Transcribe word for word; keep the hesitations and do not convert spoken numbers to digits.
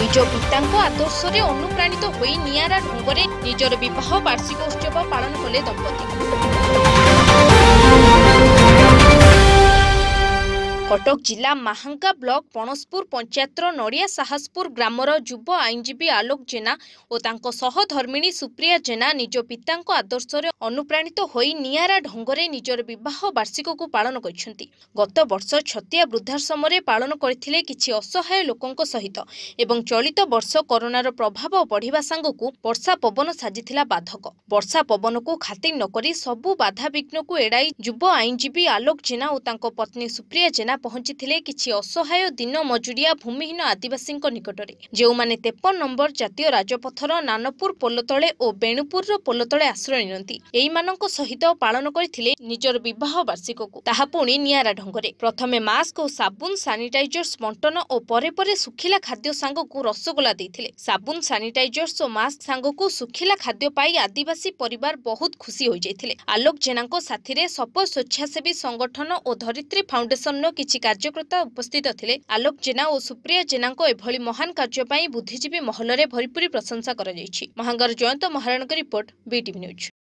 निज पिता आदर्श अनुप्राणित होई नियारा ढंगरे निजर विवाह वार्षिक उत्सव पालन कले दंपति। कटक जिला महांगा ब्लॉक पणसपुर पंचायतर नड़िया साहसपुर ग्रामर युव आईनजीवी आलोक जेना और तांको सहधर्मिणी सुप्रिया जेना निज पिता आदर्श अनुप्राणित होई नियारा ढंगरे निजर विवाह वार्षिक को पालन करछंती। गत वर्ष छतिया वृद्धाश्रम पालन करथिले किछि असहाय लोकंक सहित एवं चलित वर्ष कोरोनार प्रभाव बढ़िबा सांगकु वर्षा पवन साजिथिला बाधक। वर्षा पवन को खातिर नकरी सबु बाधा विघ्न को एड़ाई युव आईनजीवी आलोक जेना और तांको पत्नी सुप्रिया जेना पहुंची किछि असहाय दिन मजुरिया भूमिहीन आदिवासी निकटरे जो माने तेपन नंबर जातीय राजपथर नानपुर पोलतले और बेणुपुर पोलतले आश्रय नियंती एई मानक सहित पालन करथिले निजर विवाह वार्षिक को ताहा पुणी नियारा ढंगरे प्रथमे मास्क और साबुन सानिटाइजर्स बंटन और परे परे सुखिला खाद्य सांग को रसगोला देथिले। साबुन सानिटाइजर्स और मास्क सांग को सुखिला खाद्य पाई आदिवासी परिवार बहुत खुशी हो जाइथिले। आलोक जेनाको साथीरे सप स्वेच्छासेवी संगठन और धरित्री फाउंडेशन नो किछि कार्यकर्ता उपस्थित थिले। आलोक जेना और सुप्रिया जेना को एभली महान कार्य पाई बुद्धिजीवी महलरे भरपूरी प्रशंसा करा जायछि। महांगार Jayant Maharana report BTV news.